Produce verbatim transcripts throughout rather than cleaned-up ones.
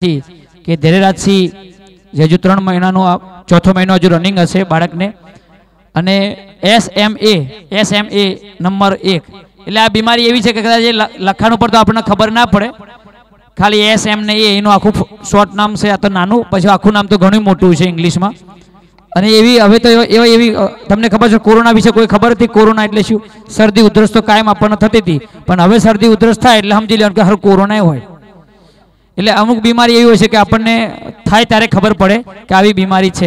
કે ધૈર્યરાજસિંહ જે હજુ ત્રણ મહિનાનો ચોથો મહિનો હજુ રનિંગ હશે બાળકને, અને S M A S M A number એક, એટલે આ બીમારી એવી છે કે કદાચ લખાણ ઉપર તો આપણને ખબર ના પડે, ખાલી એસ એમ ને એ એનું આખું શોર્ટ નામ છે, આ તો નાનું, પછી આખું નામ તો ઘણું મોટું છે ઇંગ્લિશમાં. અને એવી હવે તો એવા એવી તમને ખબર છે કોરોના વિશે કોઈ ખબર હતી? કોરોના એટલે શું? શરદી ઉધરસ તો કાયમ આપણને થતી હતી, પણ હવે શરદી ઉધરસ થાય એટલે સમજી લેવાનું કે હર કોરોના હોય. એટલે અમુક બીમારી એવી હોય છે કે આપણને થાય ત્યારે ખબર પડે કે આવી બીમારી છે.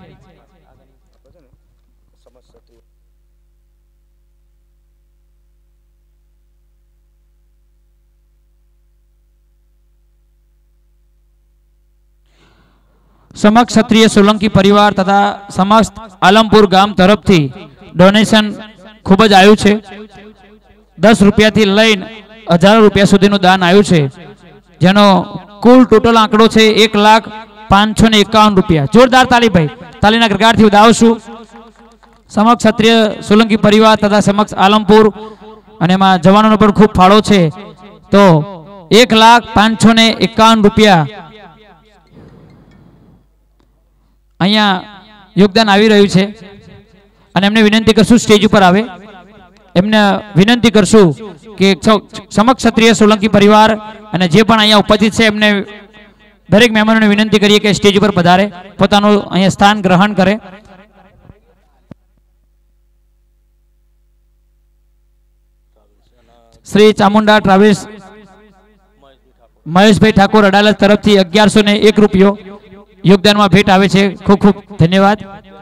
समक्ष क्षत्रिय सोलंकी परिवार तथा समस्त आलमपुर गाम तरफ थी डोनेशन खूब ज आयु छे। दस रुपया थी लईने हजारों रुपया सुधीनु दान आयु छे, जेनो कुल टोटल आंकड़ो छे एक लाख पांच सौ ने एकावन रुपया। जोरदार ताली भाई, तालीना गड़गड़ाटथी વધાવશું। समक्ष क्षत्रिय सोलंकी परिवार तथा समक्ष आलमपुर અને એમાં જવાનોનો પણ ખૂબ ફાળો છે, તો एक लाख पांच सौ ने एकावन रुपया अहींया योगदान आवी रह्युं छे। अने एमने विनंती करशुं स्टेज पर आवे, एमने विनंती करशुं कि समक्ष क्षत्रिय सोलंकी परिवार अने जे पण अहींया उपस्थित छे एमने दरेक मेहमानोने विनंती करीए कि स्टेज पर पधारे, पोतानुं अहींया स्थान ग्रहण करे। श्री चामुंडा ट्रावेल्स महेशभाई ठाकुर अडालज तरफथी अगियार सौ ने एक रुपयो योगदान में भेट आवे छे, खूब खूब धन्यवाद।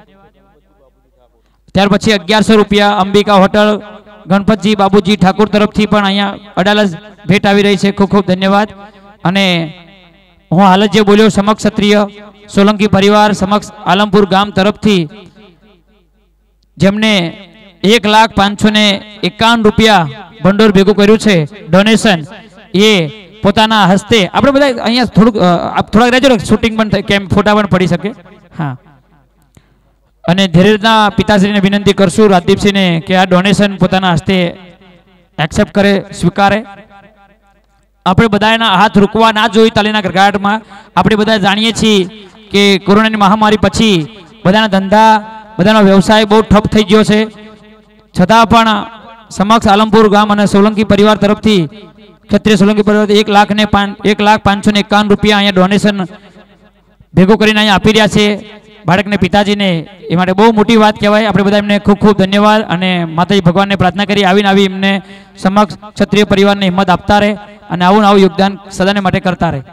त्यार पछी अगियार सौ रुपया अंबिका होटल गणपतजी बाबूजी ठाकुर तरफ थी पण अहींया अडालज भेट आवी रही है, खूब खूब धन्यवाद। अने हूँ हाल जे बोल्यो समक्ष क्षत्रिय सोलंकी परिवार समक्ष आलमपुर गाम तरफ थी जेमने एक लाख पांच सौ ने एकावन रुपया भंडोर भेगू कर्युं छे डोनेशन, ये પોતાના હસ્તે આપણે બધા અહીંયા થોડુંક થોડાક રહેજો, શૂટિંગ પણ કેમ ફોટા પણ પડી શકે। હા, અને ધીરેજના પિતાશ્રીને વિનંતી કરશું રાજદીપસિંહને કે આ ડોનેશન પોતાના હસ્તે એક્સેપ્ટ કરે, સ્વીકારે। આપણે બધાના હાથ રૂકવા ના જોઈએ તાલીના ગરગાટમાં। આપણે બધા જાણીએ છીએ કે કોરોનાની મહામારી પછી બધાના ધંધા બધાનો વ્યવસાય બહુ ઠપ થઈ ગયો છે, છતાં પણ સમક્ષ આલમપુર ગામ અને સોલંકી પરિવાર તરફથી क्षत्रिय सोलंकी परिवार एक लाख ने एक लाख पांच सौ ने एकावन रुपया अँ डोनेशन भेगो करीने अँ आपी रह्या छे बाळकने पिताजी ने, ए माटे बहु मोटी बात कहेवाय। आपणे बधा एमने खूब खूब धन्यवाद अने माताजी भगवान ने प्रार्थना करी आवीने आवी एमने समक्ष क्षत्रिय परिवार ने हिम्मत आपता रहे अने आवुं आवुं योगदान सदाने माटे करता रहे।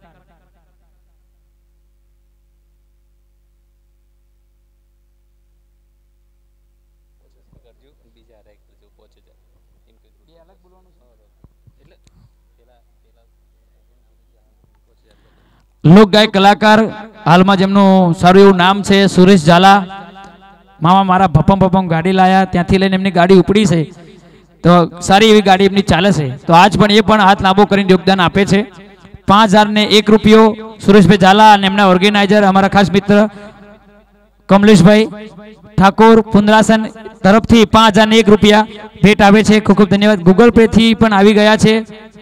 लोक गायक कलाकार हाल में जेमनु सारू एवं नाम है सुरेश झाला, मामा मारा भपम भपम गाड़ी लाया त्यांथी लईने एमनी गाड़ी उपड़ी है, तो सारी एवी गाड़ी एमनी चाले छे। तो आज पण ए पण हाथ लांबो करीने योगदान आपे छे। पांच हजार ने एक रुपयो सुरेशभाई झाला अने एमना ऑर्गेनाइजर अमारा खास मित्र कमलेशभाई ठाकुर पुंदरासन तरफथी पांच हजार ने एक रुपया भेट आवे छे, खूब खूब धन्यवाद। गूगल पे थी पण आवी गया छे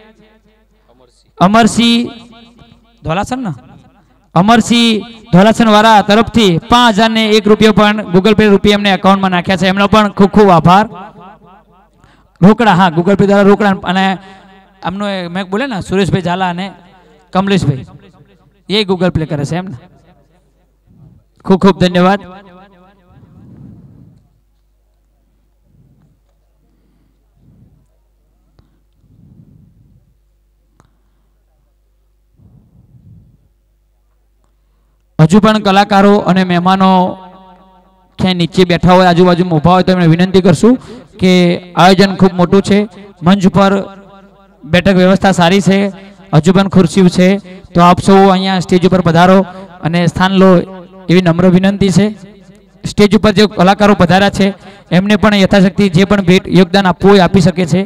अमरसिंह धोलासन ना अमरसिंह धोलासन वाला तरफ थी पांच हजार ने एक रुपया पण गूगल पे रुपया एमने अकाउंट में नाख्या छे, एमनो पण खूब खूब आभार। रोकड़ा हाँ गूगल पे द्वारा रोकड़ा अने आमनो मैं बोले ना सुरेशभाई झाला अने कमलेशभाई ये गूगल पे करे छे एमने, खूब खूब धन्यवाद। हजू पण कलाकारों अने मेहमानों क्या नीचे बैठा हो आजूबाजू में उभा हो तो विनंती करशुं कि आयोजन खूब मोटू है, मंच पर बैठक व्यवस्था सारी है, हजू पण खुर्सी है, तो आप सौ अहींया स्टेज पर पधारो अने स्थान लो एवी नम्र विनंती है। स्टेज पर जो कलाकारों पधार्या छे एमने पण यथाशक्ति जे पण भेट योगदान आपवुं होय आपी शके छे।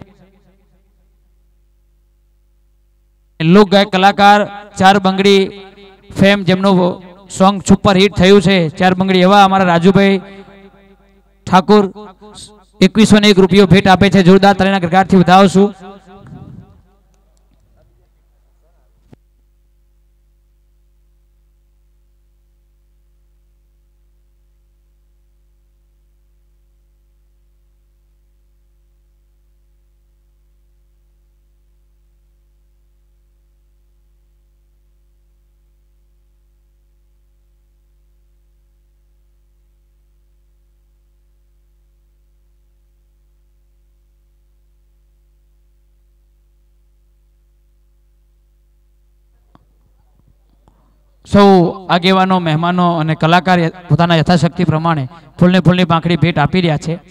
लोक गायक कलाकार चार बंगड़ी फेम जेमनो सॉन्ग सुपर हिट थयुं छे चार बंगड़ी एवा अमारा राजूभाई ठाकुर एकवीसो ने एक रुपयो भेट आपे छे, जोरदार तालीना गड़गड़ाटथी વધાવશું। સૌ આગેવાનો, મહેમાનો અને કલાકાર પોતાના યથાશક્તિ પ્રમાણે ફૂલને ફૂલની પાંખડી ભેટ આપી રહ્યા છે.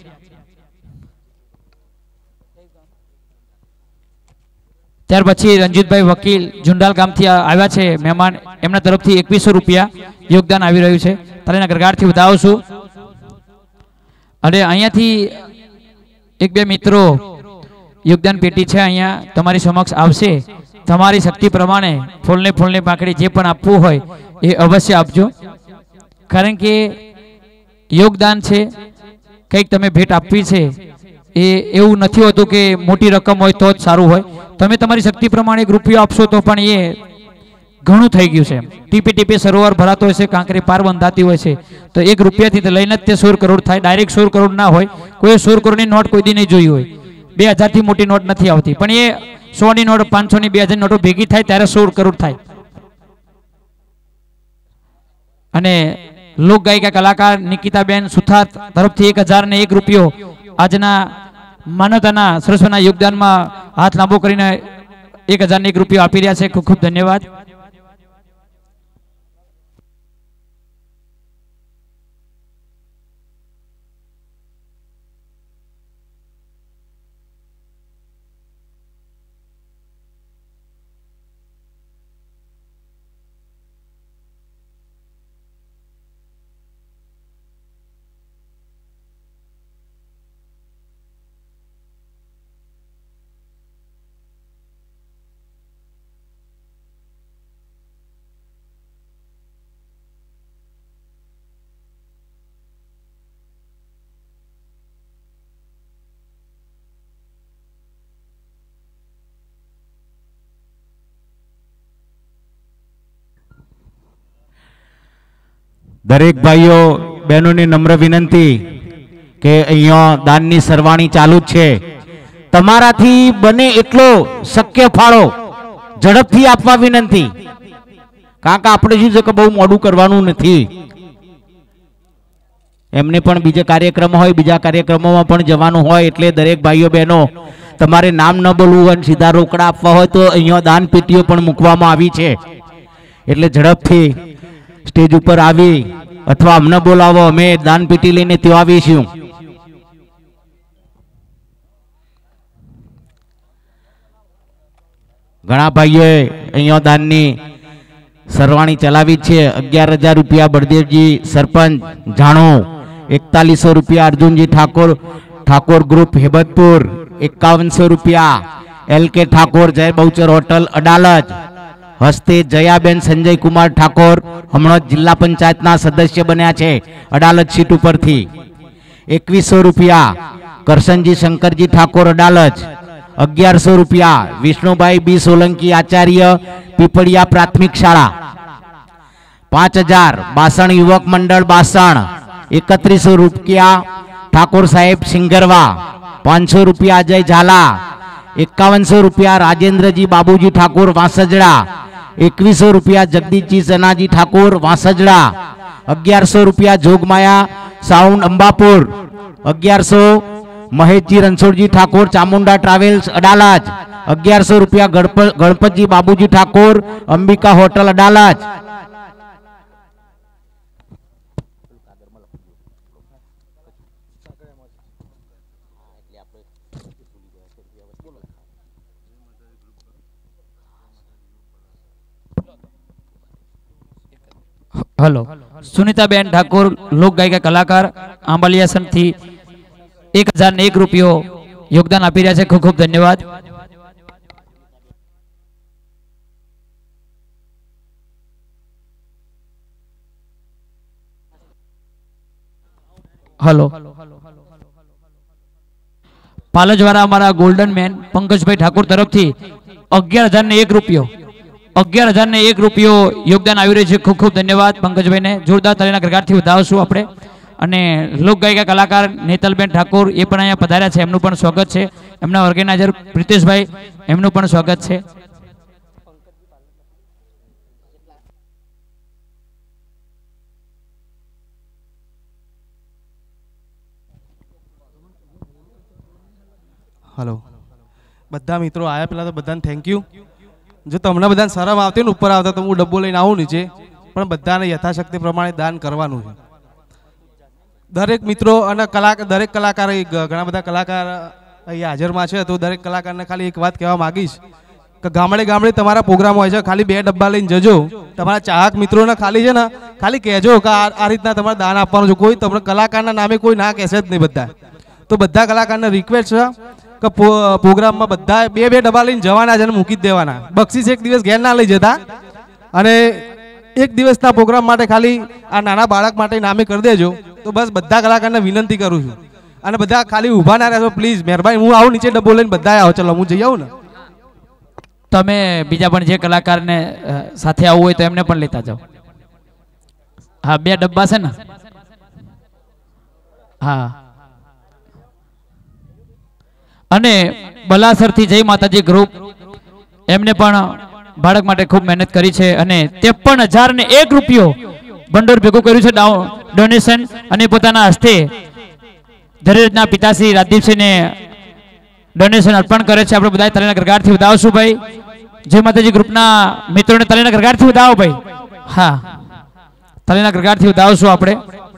ત્યાર પછી રંજીતભાઈ વકીલ જુંડાલ ગામથી આવ્યા છે મહેમાન, એમના તરફથી એકવીસો રૂપિયા યોગદાન આવી રહ્યું છે. તારીના ગરગાડથી વધાવું છું. અને અહીંયાથી એક બે મિત્રો યોગદાન પેટી છે અહીંયા તમારી સમક્ષ આવશે. તમારી શક્તિ પ્રમાણે ફૂલને ફૂલની પાંખડી જે પણ આપવું હોય એ અવશ્ય આપજો, કારણ કે યોગદાન છે, કંઈક તમે ભેટ આપવી છે. એ એવું નથી હોતું કે મોટી રકમ હોય તો જ સારું હોય. તમે તમારી શક્તિ પ્રમાણે એક રૂપિયો આપશો તો પણ એ ઘણું થઈ ગયું છે. ટીપે ટીપે સરોવર ભરાતો હોય છે, કાંકરી પાર બંધાતી હોય છે, તો એક રૂપિયાથી લઈને જ તે સોળ કરોડ થાય. ડાયરેક્ટ સોળ કરોડ ના હોય. કોઈ સોળ કરોડની નોટ કોઈ દી નહીં જોઈ હોય. બે હજારથી મોટી નોટ નથી આવતી, પણ એ સોની નોટ, પાંચસોની, બે હજારની નોટો ભેગી થાય ત્યારે સોળ કરોડ થાય. અને લોક ગાયિકા કલાકાર નિકિતાબેન સુથાર તરફથી એક હજાર ને એક રૂપિયો આજના માનવતાના સરસ્વના યોગદાનમાં હાથ લાંબો કરીને એક હજાર ને એક રૂપિયો આપી રહ્યા છે. ખૂબ ખૂબ ધન્યવાદ. દરેક ભાઈઓ બહેનોની નમ્ર વિનંતી કે અહીંયા દાનની સરવાણી ચાલુ જ છે. તમારાથી બને એટલો શક્ય ફાળો ઝડપથી આપવા વિનંતી, કારણ કે આપણે શું છે કે બહુ મોડું કરવાનું નથી. એમને પણ બીજા કાર્યક્રમ હોય, બીજા કાર્યક્રમોમાં પણ જવાનું હોય, એટલે દરેક ભાઈઓ બહેનો તમારે નામ ન બોલવું અને સીધા રોકડા આપવા હોય તો અહીંયા દાન પેટીઓ પણ મૂકવામાં આવી છે. એટલે ઝડપથી સ્ટેજ ઉપર આવી અથવા અમને બોલાવો, અમે દાન પેટી લઈને ત્યાં આવીશું. ઘણા ભાઈઓએ અહીંયા દાનની સરવાણી ચલાવી છે. અગિયાર હજાર રૂપિયા બળદેવજી સરપંચ જાણો, એકતાલીસો રૂપિયા અર્જુનજી ઠાકોર ઠાકોર ગ્રુપ હેબતપુર, એકાવનસો રૂપિયા એલ કે ઠાકોર જય બહુચર હોટલ અડાલજ હસ્તે જયાબેન સંજય કુમાર ઠાકોર હમણાં જિલ્લા પંચાયતના સદસ્ય બન્યા છે અડાલજ સીટ ઉપરથી. એકવીસો રૂપિયા કરશનજી શંકરજી ઠાકોર અડાલજ. અગિયારસો રૂપિયા વિષ્ણુભાઈ બી સોલંકી આચાર્ય પીપળિયા પ્રાથમિક શાળા. પાંચ હજાર બાસણ યુવક મંડળ બાસણ. એકત્રીસો રૂપિયા ઠાકોર સાહેબ સિંગરવા. પાંચસો રૂપિયા અજય ઝાલા. એકાવનસો રૂપિયા રાજેન્દ્રજી બાબુજી ઠાકોર વાંસજડા. એકવીસો રૂપિયા જગદીશજી સનાજી ઠાકોર વાંસજડા. અગિયારસો રૂપિયા જોગમાયા સાઉન્ડ અંબાપુર. અગિયારસો મહેશજી રણછોડજી ઠાકોર ચામુંડા ટ્રાવેલ્સ અડાલજ. અગિયારસો રૂપિયા ગણપતજી બાબુજી ઠાકોર અંબિકા હોટલ અડાલજ. હલો, સુનિતાબેન ઠાકોર લોક ગાયિકા કલાકાર આંબલિયાસન થી એક હજાર ને એક રૂપિયો યોગદાન આપી રહ્યા છે. ખૂબ ખૂબ ધન્યવાદ. હલો, પાલજવાળા અમારા ગોલ્ડન મેન પંકજભાઈ ઠાકોર તરફથી અગિયાર હજાર ને એક રૂપિયો અગિયાર હજાર ને એક રૂપિયો યોગદાન આવી રહ્યું છે. ખૂબ ખૂબ ધન્યવાદ પંકજભાઈને. જોરદાર તાળીના ગરગાટથી વધાવશું આપણે. અને લોક ગાયિકા કલાકાર નેતલબેન ઠાકોર એ પણ અહીંયા પધાર્યા છે, એમનું પણ સ્વાગત છે. એમના ઓર્ગેનાઇઝર પ્રિતેશભાઈ, એમનું પણ સ્વાગત છે. હલો, બધા મિત્રો આયા પેલા તો બધાને થેન્ક યુ. જો તમને બધાને શરમ આવતી ને ઉપર આવતા તો હું ડબ્બો લઈને આવું નીચે, પણ બધાને યથાશક્તિ પ્રમાણે દાન કરવાનું છે. દરેક મિત્રો અને કલા દરેક કલાકાર ઘણા બધા કલાકાર અહીંયા હાજરમાં છે, તો દરેક કલાકારને ખાલી એક વાત કહેવા માંગીશ કે ગામડે ગામડે તમારા પ્રોગ્રામ હોય છે, ખાલી બે ડબ્બા લઈને જજો. તમારા ચાહક મિત્રોને ખાલી છે ને ખાલી કહેજો કે આ આ રીતના તમારે દાન આપવાનું છે. કોઈ તમને કલાકારના નામે કોઈ ના કહેશે જ નહીં બધા. તો બધા કલાકારને રિક્વેસ્ટ છે કે પ્રોગ્રામમાં બધા બે બે ડબ્બા લઈને જવાના છે અને મૂકી જ દેવાના. બક્ષીસ એક દિવસ ઘેર ના લઈ જતા, અને એક દિવસના પ્રોગ્રામ માટે ખાલી આ નાના બાળક માટે નામે કરી દેજો. તો બસ બધા કલાકારને વિનંતી કરું છું, અને બધા ખાલી ઊભા ના રહેશો પ્લીઝ, મહેરબાની. હું આવું નીચે ડબ્બો લઈને બધા આવો, ચલો હું જઈ આવું ને. તમે બીજા પણ જે કલાકારને સાથે આવવું હોય તો એમને પણ લેતા જાઓ. હા, બે ડબ્બા છે ને. હા, અને બલાસરથી જય માતાજી ગ્રુપ, એમને પણ બાળક માટે ખૂબ મહેનત કરી છે અને ત્રેપન હજાર ને એક રૂપિયો ભંડોળ ભેગું કર્યું છે ડોનેશન, અને પોતાના હસ્તે ધરેજના પિતાશ્રી રાજદીપસિંહને ડોનેશન અર્પણ કરે છે. આપણે બધા તાલીના ગરગારથી વધાવશું ભાઈ. જય માતાજી ગ્રુપના મિત્રોને તાલીના ગરગારથી વધાવો ભાઈ. હા, તાલીના ગરગારથી વધાવશું આપણે.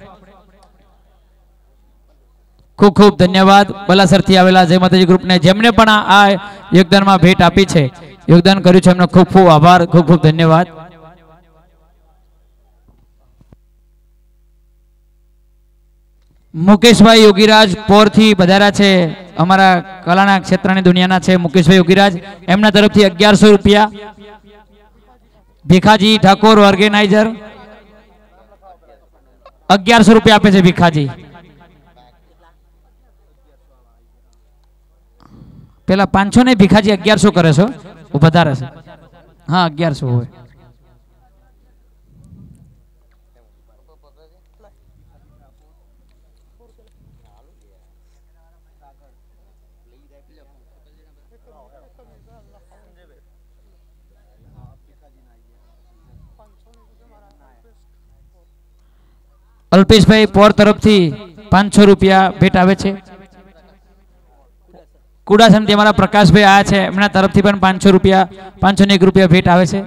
ખૂબ ખૂબ ધન્યવાદ બલાસરથી આવેલા જય માતાજી ગ્રુપને, જેમને પણ આ યોગદાનમાં ભેટ આપી છે, યોગદાન કર્યું છે, એમનો ખૂબ ખૂબ આભાર, ખૂબ ખૂબ ધન્યવાદ. મુકેશભાઈ યોગીરાજ પોરથી પધાર્યા છે, અમારા કલાના ક્ષેત્રની દુનિયાના છે મુકેશભાઈ યોગીરાજ, એમના તરફથી અગિયારસો રૂપિયા. ભીખાજી ઠાકોર ઓર્ગેનાઇઝર અગિયારસો રૂપિયા આપે છે ભીખાજી. પેલા પાંચસો ને ભીખાજી અગિયારસો કરે છે, વધારે છે. હા, અગિયારસો હોય. અલ્પેશભાઈ પોર તરફથી પાંચસો રૂપિયા ભેટ આવે છે. કુડાસનથી અમારા પ્રકાશભાઈ આયા છે, એમના તરફથી પણ પાંચસો રૂપિયા પાંચસો ને એક રૂપિયા ભેટ આવે છે.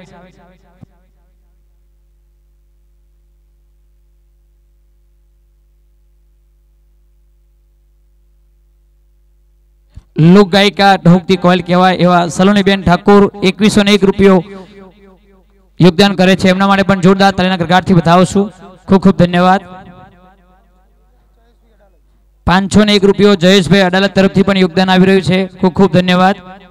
લોક ગાયિકા ઢોકતી કોયલ કહેવાય એવા સલોનીબેન ઠાકોર એકવીસો ને એક રૂપિયો યોગદાન કરે છે, એમના માટે પણ જોરદાર તાલીના ગરગારથી બતાવશું. ખૂબ ખૂબ ધન્યવાદ. પાંચસો ને એક રૂપિયો જયેશભાઈ અડાલત તરફથી પણ યોગદાન આવી રહ્યું છે, ખૂબ ખૂબ ધન્યવાદ.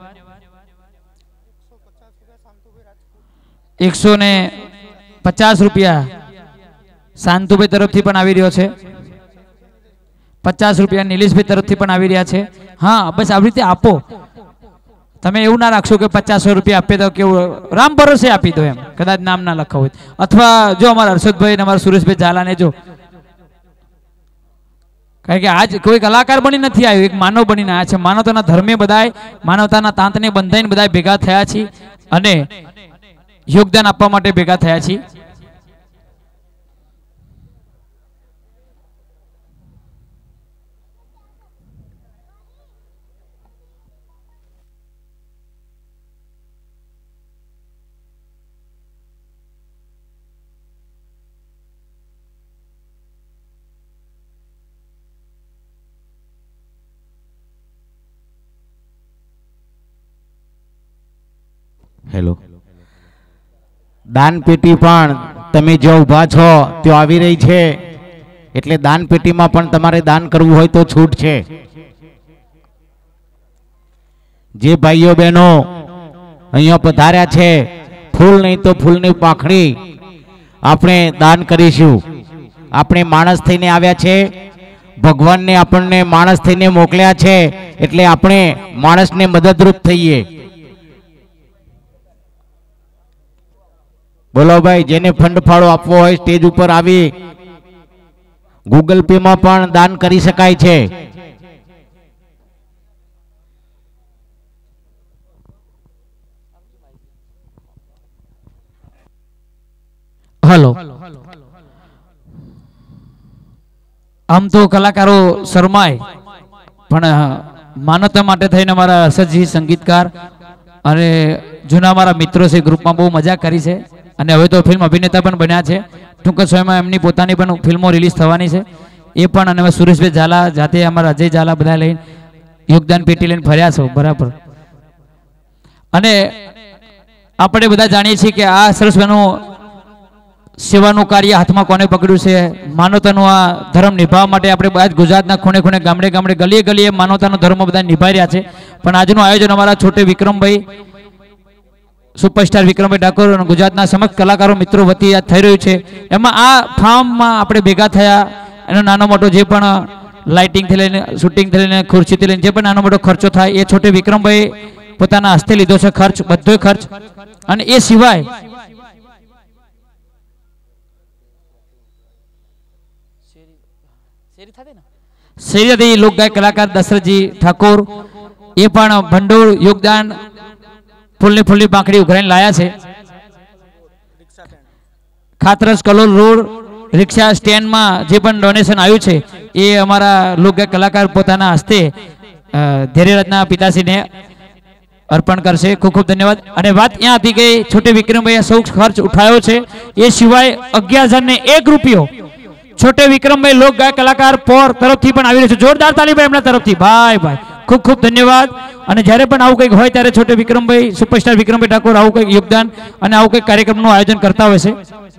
એકસો ને પચાસ રૂપિયા શાંતુભાઈ તરફથી પણ આવી રહ્યો છે. પચાસ રૂપિયા નિલેશભાઈ તરફથી પણ આવી રહ્યા છે. હા, બસ આવી રીતે આપો. તમે એવું ના રાખશો કે પચાસો રૂપિયા આપે તો કેવું રામ ભરોસે આપી દો, એમ કદાચ નામ ના લખાવ હોય. અથવા જો અમારા હર્ષદભાઈ અમારા સુરેશભાઈ ઝાલાને જો, કારણ કે આજ કોઈ કલાકાર બની નથી આવ્યો, એક માનવ બનીને આવ્યા છે. માનવતાના ધર્મે બધાય માનવતાના તાંતને બંધાઈને બધા ભેગા થયા છીએ અને યોગદાન આપવા માટે ભેગા થયા છીએ. હેલો, દાન પેટી પણ તમે જો ઊભા છો ત્યાં આવી રહી છે, એટલે દાન પેટીમાં પણ તમારે દાન કરવું હોય તો છૂટ છે. જે ભાઈઓ બહેનો અહીંયા પધાર્યા છે, ફૂલ નહીં તો ફૂલની પાંખડી આપણે દાન કરીશું. આપણે માણસ થઈને આવ્યા છે, ભગવાનને આપણને માણસ થઈને મોકલ્યા છે, એટલે આપણે માણસને મદદરૂપ થઈએ. બોલો ભાઈ, જેને ફંડ ફાળો આપવો હોય સ્ટેજ ઉપર આવી ગૂગલ પે માં પણ દાન કરી શકાય છે. હલો, આમ તો કલાકારો શરમાય, પણ માનવતા માટે થઈને અમારા હર્ષદજી સંગીતકાર અને જૂના મારા મિત્રો છે ગ્રુપમાં બહુ મજા કરી છે. અને હવે તો ફિલ્મ અભિનેતા પણ બન્યા છે. ટૂંક જ સમયમાં એમની પોતાની પણ ફિલ્મો રિલીઝ થવાની છે એ પણ. અને સુરેશભાઈ ઝાલા જાતે અમારા અજય ઝાલા બધા લઈને યોગદાન પેટી લઈને ફર્યા છો બરાબર. અને આપણે બધા જાણીએ છીએ કે આ સરસનું સેવાનું કાર્ય હાથમાં કોને પકડ્યું છે. માનવતાનું આ ધર્મ નિભાવવા માટે આપણે બધા ગુજરાતના ખૂણે ખૂણે ગામડે ગામડે ગલીએ ગલીએ માનવતાનો ધર્મ બધા નિભાઈ રહ્યા છે. પણ આજનું આયોજન અમારા છોટે વિક્રમભાઈ સુપરસ્ટાર વિક્રમભાઈ ઠાકોર અને ગુજરાતના સમસ્ત કલાકારો મિત્રો વતી આ થઈ રહ્યું છે. એમાં આ ફાર્મમાં આપણે ભેગા થયા એનો નાનો મોટો જે પણ લાઇટિંગથી લઈને શૂટિંગથી લઈને ખુરશીથી લઈને જે પણ નાનો મોટો ખર્ચો થાય એ છોટે વિક્રમભાઈ પોતાના હસ્તે લીધો છે ખર્ચ, બધો ખર્ચ. અને એ સિવાય શેરીથી લોકગાયક કલાકાર દશરથજી ઠાકોર એ પણ ભંડોળ યોગદાન ફૂલની ફૂલની પાંખડી ઉઘરાઈને લાયા છે. ખાતરસ કલોલ રોડ રિક્ષા સ્ટેન્ડમાં જે પણ ડોનેશન આવ્યું છે એ અમારા લોકગાયક કલાકાર પોતાના હસ્તે ધૈર્યરત્ના પિતાશ્રીને અર્પણ કરશે. ખૂબ ખૂબ ધન્યવાદ. અને વાત ત્યાં હતી કે છોટે વિક્રમભાઈ સૌ ખર્ચ ઉઠાવ્યો છે. એ સિવાય અગિયાર હજાર ને એક રૂપિયો છોટે વિક્રમભાઈ લોક ગાયક કલાકાર પોર તરફથી પણ આવી રહ્યો છે. જોરદાર તાલીભાઈ એમના તરફથી. ભાઈ ભાઈ ખૂબ ખૂબ ધન્યવાદ. અને જ્યારે પણ આવું કંઈક હોય ત્યારે છોટે વિક્રમભાઈ સુપરસ્ટાર વિક્રમભાઈ ઠાકોર આવું કંઈક યોગદાન અને આવું કંઈક કાર્યક્રમનું આયોજન કરતા હોય છે.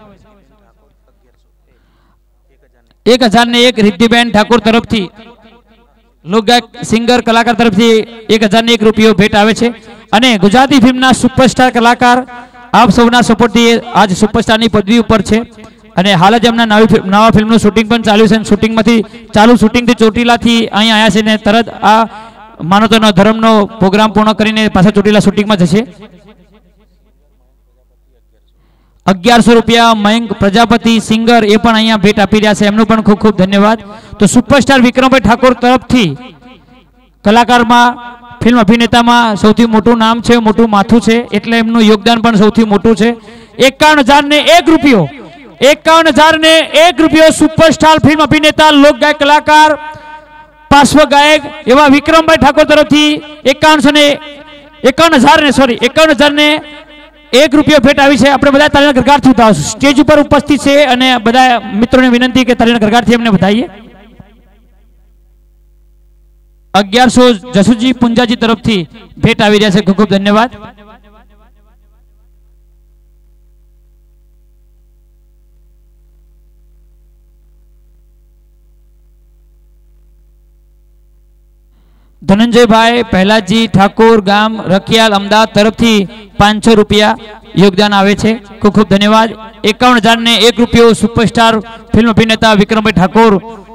એક હજાર ને એક રિદ્ધિબેન ઠાકોર તરફથી લોકગાયક સિંગર કલાકાર તરફથી એક હજાર ને એક રૂપિયો ભેટ આવે છે. અને ગુજરાતી ફિલ્મના સુપરસ્ટાર કલાકાર આપ સૌના સપોર્ટથી આજ સુપરસ્ટારની પદવી ઉપર છે. અને હાલ જ એમના નવી નવા ફિલ્મનું શૂટિંગ પણ ચાલ્યું છે. શૂટિંગમાંથી ચાલુ શૂટિંગથી ચોટીલાથી અહીં આવ્યા છે ને તરત આ માનવતાનો ધર્મનો પ્રોગ્રામ પૂર્ણ કરીને પાછા ચોટીલા શૂટિંગમાં જશે. અગિયારસો રૂપિયા મયંક પ્રજાપતિ સિંગર એ પણ અહીંયા ભેટ આપી રહ્યા છે. એમનું પણ ખૂબ ખૂબ ધન્યવાદ. તો સુપરસ્ટાર વિક્રમભાઈ ઠાકોર તરફથી કલાકારમાં ફિલ્મ અભિનેતામાં સૌથી મોટું નામ છે, મોટું માથું છે, એટલે એમનું યોગદાન પણ સૌથી મોટું છે. એકાવન હજાર ને એક રૂપિયો એકાવન હજાર ને એક રૂપિયો સુપરસ્ટાર ફિલ્મ અભિનેતા લોકગાયક કલાકાર પાર્શ્વ ગાયક એવા વિક્રમભાઈ ઠાકોર તરફથી એકાવનસો ને એકાવન હજાર ને સોરી એકાવન હજાર ને એક રૂપિયો ભેટ આવી છે. આપણે બધા તાળીના ગરગારથી ઉતારશું. સ્ટેજ ઉપર ઉપસ્થિત છે અને બધા મિત્રોને વિનંતી કે તાળીના ગરગારથી એમને વધાવીએ. અગિયારસો જસુજી પુંજાજી તરફથી ભેટ આવી રહ્યા છે. ખૂબ ખૂબ ધન્યવાદ. ધનંજયભાઈ પહેલાજી ઠાકોર ગામ રખિયાલ અમદાવાદ તરફથી પાંચસો રૂપિયા યોગદાન આવે છે. ખૂબ ખૂબ ધન્યવાદ. એકાવન હજાર ને એક રૂપિયો સુપરસ્ટાર ફિલ્મ અભિનેતા વિક્રમભાઈ ઠાકોર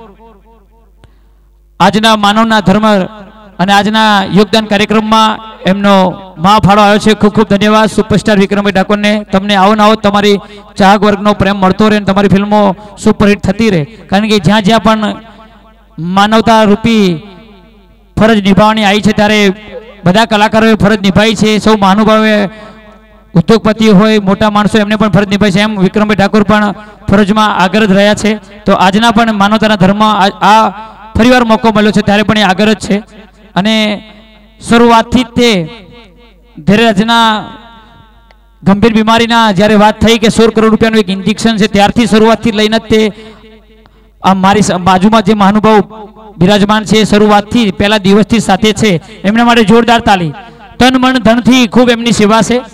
આજના માનવના ધર્મ અને આજના યોગદાન કાર્યક્રમમાં એમનો મહાફાળો આવ્યો છે. ખૂબ ખૂબ ધન્યવાદ સુપરસ્ટાર વિક્રમભાઈ ઠાકોરને. તમને આવો ને આવો તમારી ચાહક વર્ગનો પ્રેમ મળતો રહે અને તમારી ફિલ્મો સુપરહિટ થતી રહે. કારણ કે જ્યાં જ્યાં પણ માનવતા રૂપી ફરજ નિભાવવાની આવી છે ત્યારે બધા કલાકારોએ ફરજ નિભાવી છે. સૌ મહાનુભાવે ઉદ્યોગપતિઓ હોય મોટા માણસો એમને પણ ફરજ નિભાવી છે. એમ વિક્રમભાઈ ઠાકોર પણ ફરજમાં આગળ જ રહ્યા છે. તો આજના પણ માનવતાના ધર્મ આ ફરીવાર મોકો મળ્યો છે ત્યારે પણ એ આગળ જ છે. અને શરૂઆતથી જ તે ધૈર્યરાજના ગંભીર બીમારીના જ્યારે વાત થઈ કે સોળ કરોડ રૂપિયાનું એક ઇન્જેક્શન છે ત્યારથી શરૂઆતથી લઈને જ તે આ મારી બાજુમાં જે મહાનુભાવ બિરાજમાન છે શરૂઆતથી પહેલા દિવસથી સાથે છે. એમના માટે જોરદાર તાલી. તન મન ધનથી ખૂબ એમની સેવા છે.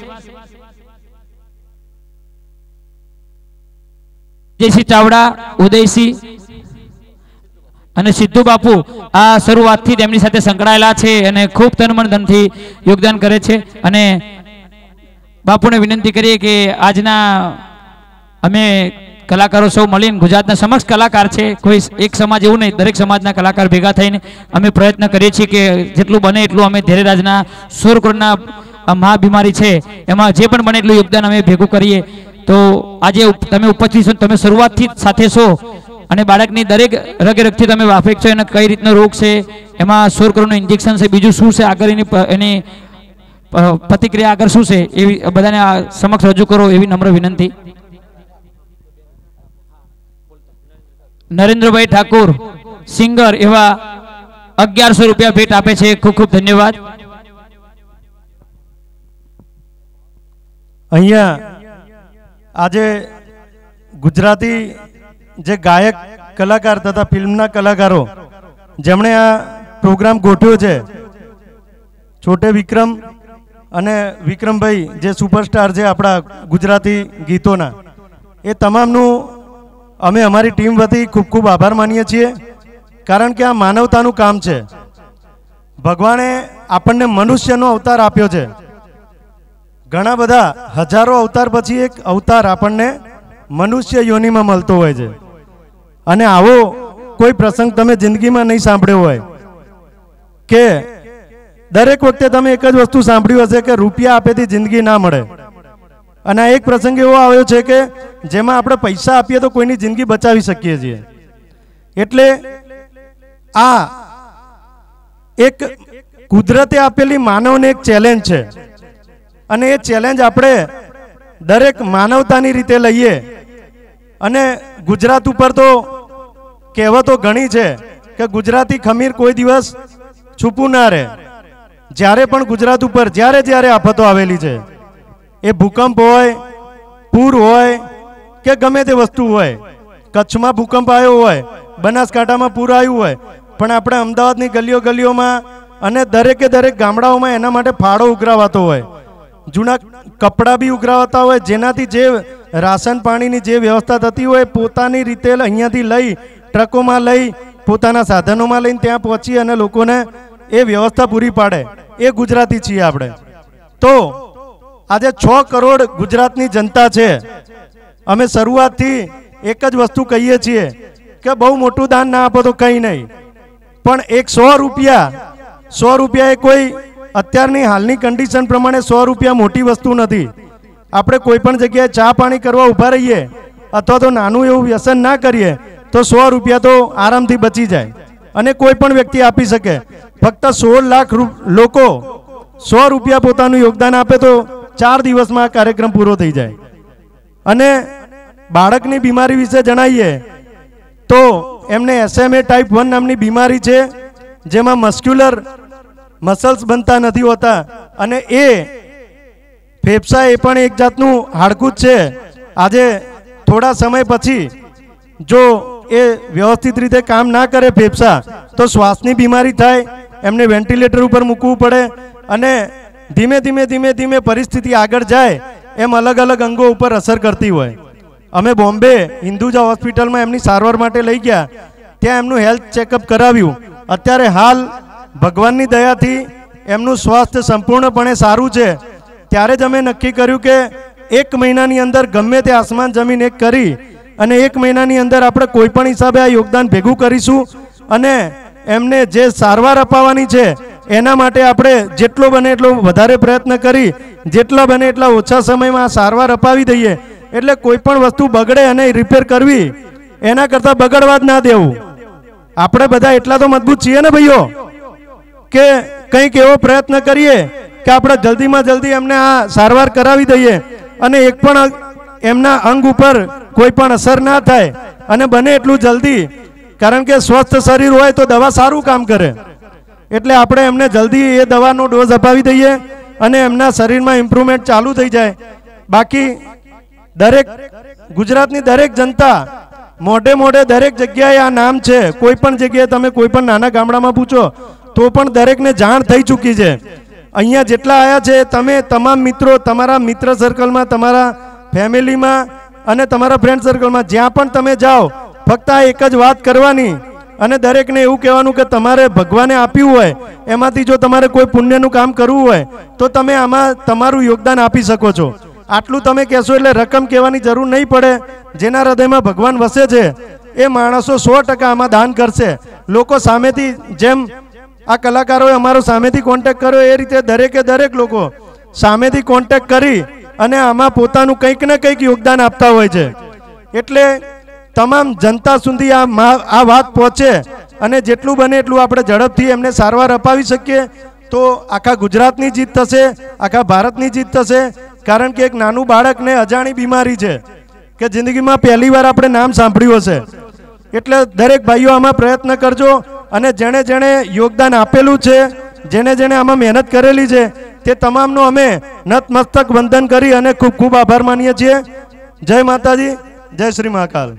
જયસિંહ ચાવડા, ઉદયસિંહ અને સિદ્ધુ બાપુ આ શરૂઆતથી જ એમની સાથે સંકળાયેલા છે અને ખૂબ તન મન ધનથી યોગદાન કરે છે. અને બાપુને વિનંતી કરીએ કે આજના અમે કલાકારો સૌ મળીને ગુજરાતના સમક્ષ કલાકાર છે, કોઈ એક સમાજ એવું નહીં, દરેક સમાજના કલાકાર ભેગા થઈને અમે પ્રયત્ન કરીએ છીએ કે જેટલું બને એટલું અમે ધૈર્યરાજના સોળ કરોડના મહા બીમારી છે એમાં જે પણ બને એટલું યોગદાન અમે ભેગું કરીએ. તો આજે તમે ઉપસ્થિત છો, તમે શરૂઆતથી સાથે છો અને બાળકની દરેક રગે રગથી તમે વાફેક છો એને કઈ રીતનો રોગ છે, એમાં સોળ કરોડનું ઇન્જેક્શન છે, બીજું શું છે આગળ એની એની પ્રતિક્રિયા આગળ શું છે એવી બધાને સમક્ષ રજૂ કરો એવી નમ્ર વિનંતી. નરેન્દ્રભાઈ ઠાકોર સિંગર એવા અગિયારસો રૂપિયા ભેટ આપે છે. ખૂબ ખૂબ ધન્યવાદ. અહીંયા આજે ગુજરાતી જે ગાયક કલાકાર તથા ફિલ્મના કલાકારો જેમણે આ પ્રોગ્રામ ગોઠવ્યો છે, છોટે વિક્રમ અને વિક્રમભાઈ જે સુપરસ્ટાર છે આપણા ગુજરાતી ગીતોના, એ તમામનું અમે અમારી ટીમ વતી ખૂબ ખૂબ આભાર માનીએ છીએ. કારણ કે આ માનવતાનું કામ છે. ભગવાને આપણને મનુષ્યનો અવતાર આપ્યો છે. ઘણા બધા હજારો અવતાર પછી એક અવતાર આપણને મનુષ્ય યોનિમાં મળતો હોય છે. અને આવો કોઈ પ્રસંગ તમે જિંદગીમાં નહીં સાંભળ્યો હોય કે દરેક વખતે તમે એક જ વસ્તુ સાંભળ્યું હશે કે રૂપિયા આપેથી જિંદગી ના મળે. અને આ એક પ્રસંગ એવો આવ્યો છે કે જેમાં આપણે પૈસા આપીએ તો કોઈની જિંદગી બચાવી શકીએ છીએ. એટલે આ એક કુદરતે આપેલી માનવને એક ચેલેન્જ છે. અને એ ચેલેન્જ આપણે દરેક માનવતાની રીતે લઈએ. અને ગુજરાત ઉપર તો કહેવતો ઘણી છે કે ગુજરાતી ખમીર કોઈ દિવસ છૂપું ના રહે. જ્યારે પણ ગુજરાત ઉપર જ્યારે જ્યારે આફતો આવેલી છે, એ ભૂકંપ હોય, પૂર હોય કે ગમે તે વસ્તુ હોય, કચ્છમાં ભૂકંપ આવ્યો હોય, બનાસકાંઠામાં પૂર આવ્યું હોય, પણ આપણે અમદાવાદની ગલીઓ ગલીઓમાં અને દરેકે દરેક ગામડાઓમાં એના માટે ફાળો ઉઘરાવાતો હોય, જૂના કપડાં બી ઉઘરાવતા હોય, જેનાથી જે રાશન પાણીની જે વ્યવસ્થા થતી હોય પોતાની રીતે અહીંયાથી લઈ ટ્રકોમાં લઈ પોતાના સાધનોમાં લઈને ત્યાં પહોંચી અને લોકોને એ વ્યવસ્થા પૂરી પાડે. એ ગુજરાતી છીએ આપણે. તો આજે છ કરોડ ગુજરાતની જનતા છે. અમે શરૂઆતથી એક જ વસ્તુ કહીએ છીએ કે બહુ મોટું દાન ના આપો તો કંઈ નહીં, પણ એક સો રૂપિયા સો રૂપિયા એ કોઈ અત્યારની હાલની કન્ડિશન પ્રમાણે સો રૂપિયા મોટી વસ્તુ નથી. આપણે કોઈ પણ જગ્યાએ ચા પાણી કરવા ઊભા રહીએ અથવા તો નાનું એવું વ્યસન ના કરીએ તો સો રૂપિયા તો આરામથી બચી જાય અને કોઈ પણ વ્યક્તિ આપી શકે. ફક્ત સોળ લાખ લોકો સો રૂપિયા પોતાનું યોગદાન આપે તો ચાર દિવસમાં આ કાર્યક્રમ પૂરો થઈ જાય. અને બાળકની બીમારી વિશે જણાવીએ તો એમને એસએમએ ટાઈપ વન નામની બીમારી છે, જેમાં મસ્ક્યુલર મસલ્સ બનતા નથી હોતા અને એ ફેફસા એ પણ એક જાતનું હાડકું જ છે. આજે થોડા સમય પછી જો એ વ્યવસ્થિત રીતે કામ ના કરે ફેફસા તો શ્વાસની બીમારી થાય, એમને વેન્ટિલેટર ઉપર મૂકવું પડે અને ધીમે ધીમે ધીમે ધીમે પરિસ્થિતિ આગળ જાય એમ અલગ અલગ અંગો ઉપર અસર કરતી હોય. અમે બોમ્બે હિન્દુજા હોસ્પિટલમાં એમની સારવાર માટે લઈ ગયા, ત્યાં એમનું હેલ્થ ચેકઅપ કરાવ્યું. અત્યારે હાલ ભગવાનની દયાથી એમનું સ્વાસ્થ્ય સંપૂર્ણપણે સારું છે. ત્યારે જ અમે નક્કી કર્યું કે એક મહિનાની અંદર ગમે તે આસમાન જમીન એક કરી અને એક મહિનાની અંદર આપણે કોઈ પણ હિસાબે આ યોગદાન ભેગું કરીશું અને એમને જે સારવાર અપાવવાની છે એના માટે આપણે જેટલો બને એટલો વધારે પ્રયત્ન કરી જેટલા બને એટલા ઓછા સમયમાં આ સારવાર અપાવી દઈએ. એટલે કોઈ પણ વસ્તુ બગડે અને રિપેર કરવી એના કરતાં બગડવા જ ના દેવું. આપણે બધા એટલા તો મજબૂત છીએ ને ભાઈઓ કે કંઈક એવો પ્રયત્ન કરીએ કે આપણે જલ્દીમાં જલ્દી એમને આ સારવાર કરાવી દઈએ અને એક પણ એમના અંગ ઉપર કોઈ પણ અસર ના થાય અને બને એટલું જલ્દી. કારણ કે સ્વસ્થ શરીર હોય તો દવા સારું કામ કરે. એટલે આપણે એમને જલ્દી એ દવાનો ડોઝ અપાવી દઈએ અને એમના શરીરમાં ઇમ્પ્રુવમેન્ટ ચાલુ થઈ જાય. બાકી દરેક ગુજરાતની દરેક જનતા મોઢે મોઢે દરેક જગ્યાએ આ નામ છે. કોઈ પણ જગ્યાએ તમે કોઈ પણ નાના ગામડામાં પૂછો તો પણ દરેકને જાણ થઈ ચૂકી છે. અહીંયા જેટલા આવ્યા છે તમે તમામ મિત્રો તમારા મિત્ર સર્કલમાં, તમારા ફેમિલીમાં અને તમારા ફ્રેન્ડ સર્કલમાં જ્યાં પણ તમે જાઓ ફક્ત આ એક જ વાત કરવાની અને દરેકને એવું કહેવાનું કે તમારે ભગવાને આપ્યું હોય એમાંથી જો તમારે કોઈ પુણ્યનું કામ કરવું હોય તો તમે આમાં તમારું યોગદાન આપી શકો છો. આટલું તમે કહેશો એટલે રકમ કહેવાની જરૂર નહીં પડે. જેના હૃદયમાં ભગવાન વસે છે એ માણસો સો ટકા આમાં દાન કરશે. લોકો સામેથી, જેમ આ કલાકારોએ અમારો સામેથી કોન્ટેક્ટ કર્યો એ રીતે દરેકે દરેક લોકો સામેથી કોન્ટેક્ટ કરી અને આમાં પોતાનું કંઈક ને કંઈક યોગદાન આપતા હોય છે. એટલે તમામ જનતા સુધી આ આ વાત પહોંચે અને જેટલું બને એટલું આપણે ઝડપથી એમને સારવાર અપાવી શકીએ તો આખા ગુજરાતની જીત થશે, આખા ભારતની જીત થશે. કારણ કે એક નાનું બાળકને અજાણી બીમારી છે કે જિંદગીમાં પહેલી વાર આપણે નામ સાંભળ્યું હશે. એટલે દરેક ભાઈઓ આમાં પ્રયત્ન કરજો અને જેણે જેણે યોગદાન આપેલું છે, જેણે જેણે આમાં મહેનત કરેલી છે તે તમામનો અમે નતમસ્તક વંદન કરી અને ખૂબ ખૂબ આભાર માનીએ છીએ. જય માતાજી, જય શ્રી મહાકાલ.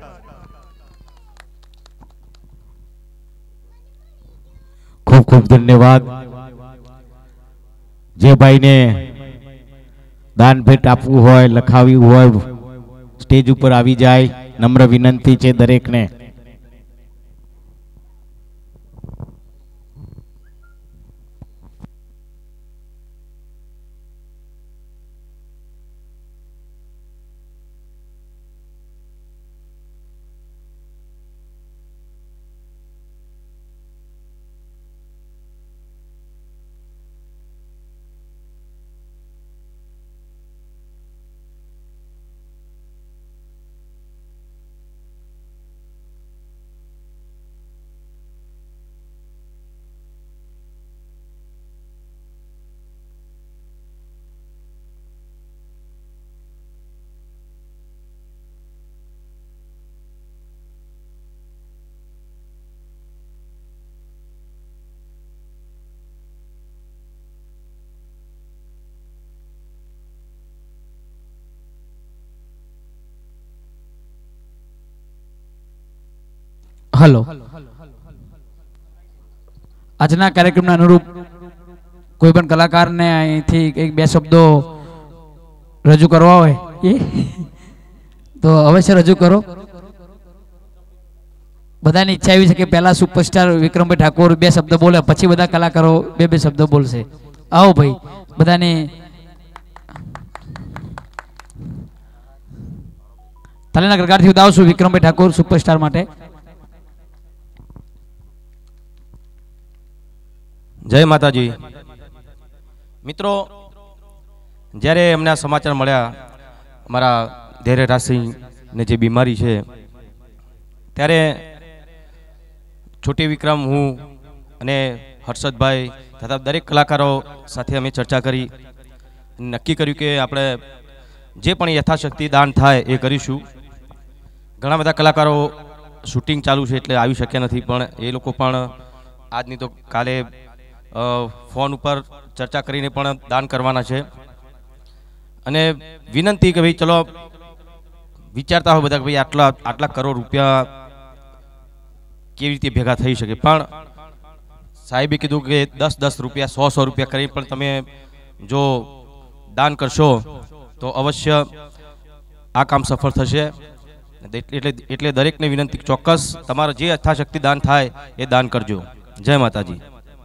ખૂબ ખૂબ ધન્યવાદ. જે ભાઈને દાન ભેટ આપવું હોય, લખાવ્યું હોય, સ્ટેજ ઉપર આવી જાય. નમ્ર વિનંતી છે દરેકને. હલો, આજના કાર્યક્રમના અનુરૂપ કોઈ પણ કલાકારને અહીંથી એક બે શબ્દો રજૂ કરવા હોય એ તો અવશ્ય રજૂ કરો. બધાની ઈચ્છા એવી છે કે પહેલા સુપરસ્ટાર વિક્રમભાઈ ઠાકોર બે શબ્દ બોલે, પછી બધા કલાકારો બે બે શબ્દો બોલશે. આવો ભાઈ, બધાને તાલીના ગરગારથી વધાવશું વિક્રમભાઈ ઠાકોર સુપરસ્ટાર માટે. જય માતાજી. મિત્રો, જ્યારે એમના સમાચાર મળ્યા મારા ધૈર્યરાજસિંહને જે બીમારી છે, ત્યારે છોટી વિક્રમ, હું અને હર્ષદભાઈ તથા દરેક કલાકારો સાથે અમે ચર્ચા કરી, નક્કી કર્યું કે આપણે જે પણ યથાશક્તિ દાન થાય એ કરીશું. ઘણા બધા કલાકારો શૂટિંગ ચાલુ છે એટલે આવી શક્યા નથી, પણ એ લોકો પણ આજની તો કાલે ફોન ઉપર ચર્ચા કરીને પણ દાન કરવાના છે. અને વિનંતી કે ભાઈ ચલો, વિચારતા હોય બધા કે ભાઈ આટલા આટલા કરોડ રૂપિયા કેવી રીતે ભેગા થઈ શકે, પણ સાહેબે કીધું કે દસ દસ રૂપિયા સો સો રૂપિયા કરી પણ તમે જો દાન કરશો તો અવશ્ય આ કામ સફળ થશે. એટલે એટલે દરેકને વિનંતી, ચોક્કસ તમારે જે યથાશક્તિ દાન થાય એ દાન કરજો. જય માતાજી.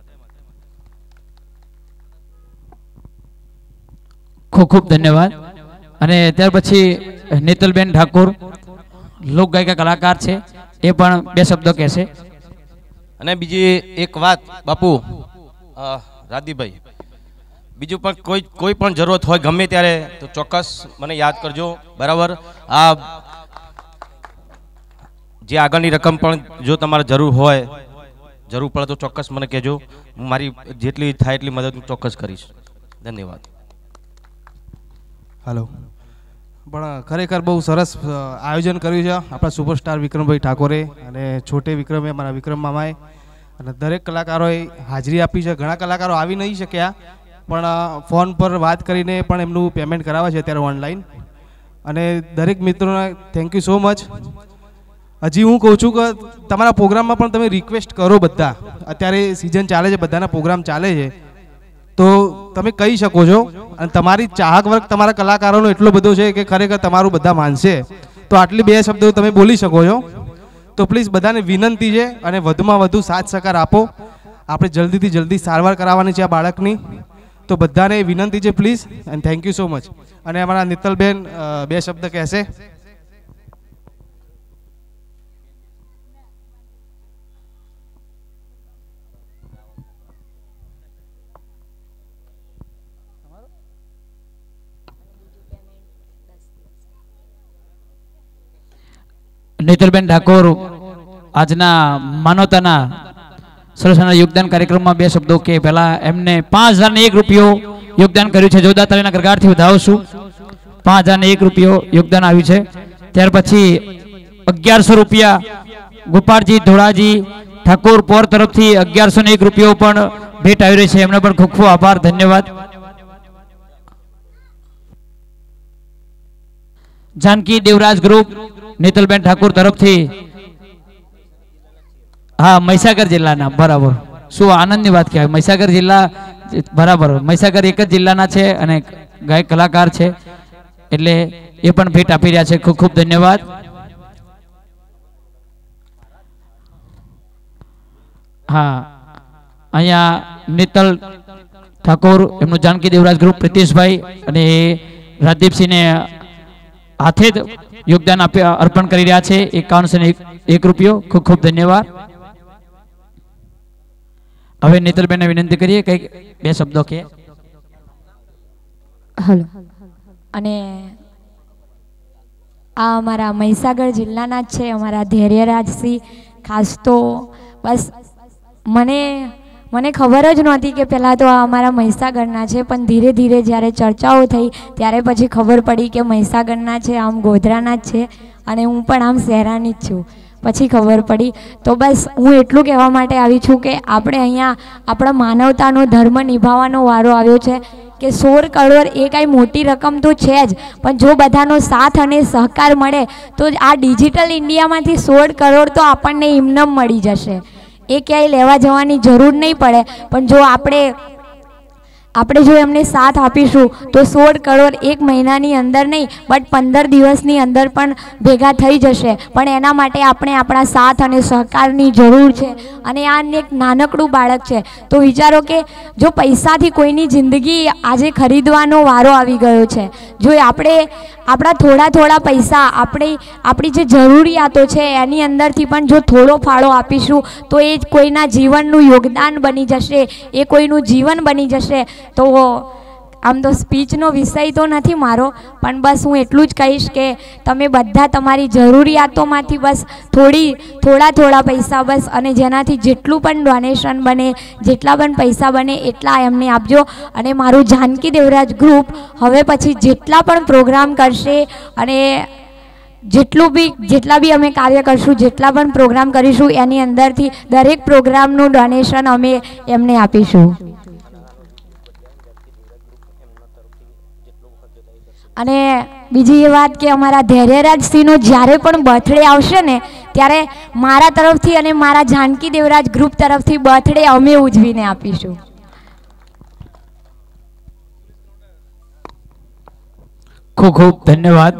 ખૂબ ખૂબ ધન્યવાદ. અને ત્યાર પછી નેતલબેન ઠાકોર લોક ગાયિકા કલાકાર છે, એ પણ બે શબ્દો કહેશે. અને બીજી એક વાત બાપુ રાદીભાઈ, બીજું પણ કોઈ કોઈ પણ જરૂરત હોય ગમે ત્યારે તો ચોક્કસ મને યાદ કરજો, બરાબર? આ જે આગળની રકમ પણ જો તમારે જરૂર હોય, જરૂર પડે તો ચોક્કસ મને કહેજો. હું મારી જેટલી થાય એટલી મદદ હું ચોક્કસ કરીશ. ધન્યવાદ. હલો, પણ ખરેખર બહુ સરસ આયોજન કર્યું છે આપણા સુપરસ્ટાર વિક્રમભાઈ ઠાકોરે અને છોટે વિક્રમે, અમારા વિક્રમ મામાએ, અને દરેક કલાકારોએ હાજરી આપી છે. ઘણા કલાકારો આવી નહીં શક્યા, પણ ફોન પર વાત કરીને પણ એમનું પેમેન્ટ કરાવે છે અત્યારે ઓનલાઈન. અને દરેક મિત્રોને થેન્ક યુ સો મચ. હજી હું કહું છું કે તમારા પ્રોગ્રામમાં પણ તમે રિક્વેસ્ટ કરો. બધા અત્યારે સિઝન ચાલે છે, બધાના પ્રોગ્રામ ચાલે છે, તો તમે કહી શકો છો. અને તમારી ચાહક વર્ગ તમારા કલાકારોનો એટલો બધો છે કે ખરેખર તમારું બધા માનશે. તો આટલી બે શબ્દો તમે બોલી શકો છો. તો પ્લીઝ બધાને વિનંતી છે અને વધુમાં વધુ સાથ સહકાર આપો. આપણે જલ્દીથી જલ્દી સારવાર કરાવવાની છે આ બાળકની, તો બધાને વિનંતી છે please. And thank you so much. અને અમારા નીતલબેન બે શબ્દ કહેશે. નેતલબેન ઠાકોર આજના માનવતાના સરસના યોગદાન કાર્યક્રમમાં બે શબ્દો કે પહેલા એમને પાંચ હજાર ને એક રૂપિયો યોગદાન કર્યું છે. જોરદાર તાળીના ગરગારથી વધાવશું. પાંચ હજાર ને એક રૂપિયો યોગદાન આવ્યું છે. ત્યાર પછી અગિયારસો રૂપિયા ગોપાળજી ધોળાજી ઠાકોર પોર તરફથી અગિયારસો ને એક રૂપિયો પણ ભેટ આવી રહી છે. એમનો પણ ખૂબ ખૂબ આભાર, ધન્યવાદ. जानकी देवराज ग्रुप नीतलबेन ठाकुर तरफ थी हाँ महीसागर जिल्लाना बराबर शू आनंदनी बात कहेवाय महीसागर जिल्ला बराबर महीसागर एक ज जिल्लाना छे अने गायक कलाकार छे एटले ए पण भेट आपी रह्या छे खूब खूब धन्यवाद। हाँ अहींया नीतल ठाकुर एमनु जानकी देवराज ग्रुप प्रीतेश भाई अने राजदीप सिंह ने हाथे योगदान आपे अर्पण करी रह्या छे एकावन्न सौ एक, एक रुपयो खूब खूब धन्यवाद। हवे नीतलबेन ने विनंती करिए कई बे शब्दों के हेलो अने आ अमारा महीसागर जिल्लाना ज छे अमारा धैर्यराजसिंह खास तो बस मने મને ખબર જ નહોતી કે પહેલાં તો આ અમારા મહીસાગરના છે પણ ધીરે ધીરે જ્યારે ચર્ચાઓ થઈ ત્યારે પછી ખબર પડી કે મહીસાગરના છે આમ ગોધરાના જ છે અને હું પણ આમ શહેરાની જ છું પછી ખબર પડી તો બસ હું એટલું કહેવા માટે આવી છું કે આપણે અહીંયા આપણા માનવતાનો ધર્મ નિભાવવાનો વારો આવ્યો છે કે સોળ કરોડ એ કાંઈ મોટી રકમ તો છે જ પણ જો બધાનો સાથ અને સહકાર મળે તો આ ડિજિટલ ઇન્ડિયામાંથી સોળ કરોડ તો આપણને ઇમનમ મળી જશે એ ક્યાંય લેવા જવાની જરૂર નહીં પડે પણ જો આપણે આપણે જો એમને સાથ આપીશું તો સોળ કરોડ એક મહિનાની અંદર નહીં બટ પંદર દિવસની અંદર પણ ભેગા થઈ જશે પણ એના માટે આપણે આપણા સાથ અને સહકારની જરૂર છે અને આ એક નાનકડું બાળક છે તો વિચારો કે જો પૈસાથી કોઈની જિંદગી આજે ખરીદવાનો વારો આવી ગયો છે જો આપણે આપણા થોડા થોડા પૈસા આપણી આપણી જે જરૂરિયાતો છે એની અંદરથી પણ જો થોડો ફાળો આપીશું તો એ કોઈના જીવનનું યોગદાન બની જશે એ કોઈનું જીવન બની જશે તો આમ તો સ્પીચનો વિષય તો નથી મારો પણ બસ હું એટલું જ કહીશ કે તમે બધા તમારી જરૂરિયાતોમાંથી બસ થોડી થોડા થોડા પૈસા બસ અને જેનાથી જેટલું પણ ડોનેશન બને જેટલા પણ પૈસા બને એટલા એમને આપજો અને મારું જાનકી દેવરાજ ગ્રુપ હવે પછી જેટલા પણ પ્રોગ્રામ કરશે અને જેટલું બી જેટલા બી અમે કાર્ય કરશું જેટલા પણ પ્રોગ્રામ કરીશું એની અંદરથી દરેક પ્રોગ્રામનું ડોનેશન અમે એમને આપીશું અને બીજી એ વાત કે અમારા ધૈર્યરાજસિંહનો જ્યારે પણ બર્થડે આવશે ને ત્યારે મારા તરફથી અને મારા જાનકી દેવરાજ ગ્રુપ તરફથી બર્થડે અમે ઉજવીને આપીશું ખૂબ ખૂબ ધન્યવાદ।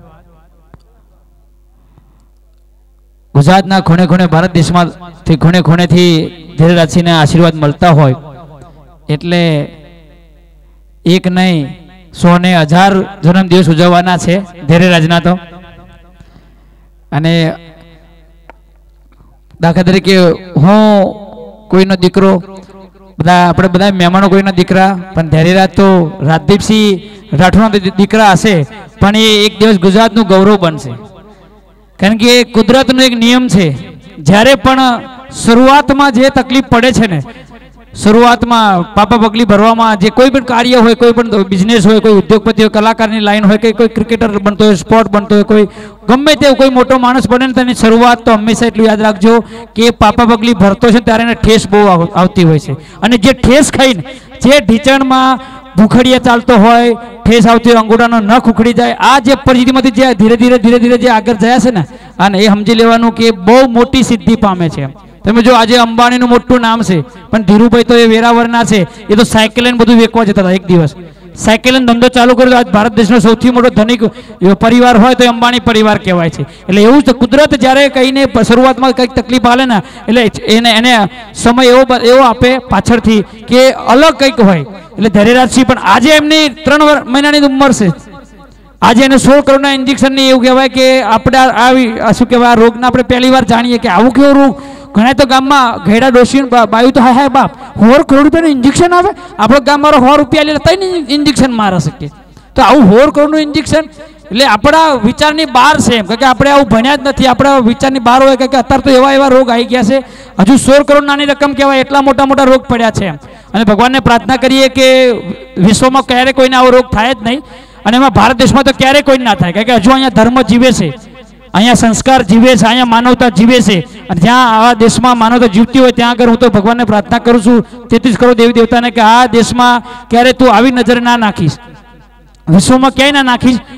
ગુજરાતના ખૂણે ખૂણે ભારત દેશમાંથી ખૂણે ખૂણેથી ધૈર્યરાજસિંહને આશીર્વાદ મળતા હોય એટલે એક નહીં સો ને હજાર જન્મદિવસ ઉજવવાના છે ધૈર્યરાજના તો અને દાખલા તરીકે હું કોઈનો દીકરો બધા આપણે બધા મહેમાનો કોઈના દીકરા પણ ધૈર્યરાજ તો રાજદીપસિંહ રાઠોડના દીકરા હશે પણ એ એક દિવસ ગુજરાતનું ગૌરવ બનશે કારણ કે કુદરતનો એક નિયમ છે જ્યારે પણ શરૂઆતમાં જે તકલીફ પડે છે ને શરૂઆતમાં પાપા પગલી ભરવામાં જે કોઈ પણ કાર્ય હોય કોઈ પણ બિઝનેસ હોય કોઈ ઉદ્યોગપતિ હોય કલાકારની લાઈન હોય કે કોઈ ક્રિકેટર બનતો હોય સ્પોર્ટ બનતો હોય કોઈ ગમે તે કોઈ મોટો માણસ બને ને તેની શરૂઆત તો હંમેશા એટલું યાદ રાખજો કે પાપા પગલી ભરતો છે ત્યારે એને ઠેસ બહુ આવતી હોય છે અને જે ઠેસ ખાઈને જે ઢીચણમાં ભૂખડીએ ચાલતો હોય ઠેસ આવતી હોય અંગૂઠાનો નખ ઉખડી જાય આ જે પરિસ્થિતિમાંથી જે ધીરે ધીરે ધીરે ધીરે જે આગળ ગયા છે ને અને એ સમજી લેવાનું કે બહુ મોટી સિદ્ધિ પામે છે તમે જો આજે અંબાણીનું મોટું નામ છે પણ ધીરુભાઈ તો એ વેરાવળના છે એ તો સાયકલ લઈને બધું વેચવા જતા હતા એક દિવસ સાયકલ લઈને ધંધો ચાલુ કર્યો આજ ભારત દેશનો સૌથી મોટો ધનિક પરિવાર હોય તો અંબાણી પરિવાર કહેવાય છે એટલે એવું જ કુદરત જ્યારે કહીને શરૂઆતમાં કંઈક તકલીફ આલે ને એટલે એને એને સમય એવો એવો આપે પાછળથી કે અલગ કંઈક હોય એટલે ધૈર્યરાજસિંહ પણ આજે એમની ત્રણ મહિનાની ઉંમર છે આજે એને સોળ કરોડના ઇન્જેક્શનની એવું કહેવાય કે આપણે આવી શું કહેવાય આ રોગના આપણે પહેલી વાર જાણીએ કે આવું કેવું રોગ ઘણા તો ગામમાં ઘેડા ડોસી બાયું તો હાય હાય બાપ સોળ કરોડ રૂપિયાનું ઇન્જેક્શન આવે આપણો ગામ મારો સો રૂપિયા લે તઈને ઇન્જેક્શન મારે શકીએ તો આવું સોળ કરોડનું ઇન્જેક્શન એટલે આપણા વિચારની બહાર છે એમ કે આપણે આવું ભણ્યા જ નથી આપણા વિચારની બહાર હોય કે અત્યારે તો એવા એવા રોગ આવી ગયા છે હજુ સોળ કરોડ નાની રકમ કહેવાય એટલા મોટા મોટા રોગ પડ્યા છે અને ભગવાનને પ્રાર્થના કરીએ કે વિશ્વમાં ક્યારેય કોઈને આવો રોગ થાય જ નહીં અને એમાં ભારત દેશમાં તો ક્યારેય કોઈ ના થાય કારણ કે હજુ અહીંયા ધર્મ જીવે છે અહીંયા સંસ્કાર જીવે છે અહીંયા માનવતા જીવે છે અને જ્યાં આવા દેશમાં માનવતા જીવતી હોય ત્યાં આગળ હું તો ભગવાનને પ્રાર્થના કરું છું તેત્રીસ કરોડ દેવી દેવતાને કે આ દેશમાં ક્યારે તું આવી નજર ના નાખીશ વિશ્વમાં ક્યાંય ના નાખીશ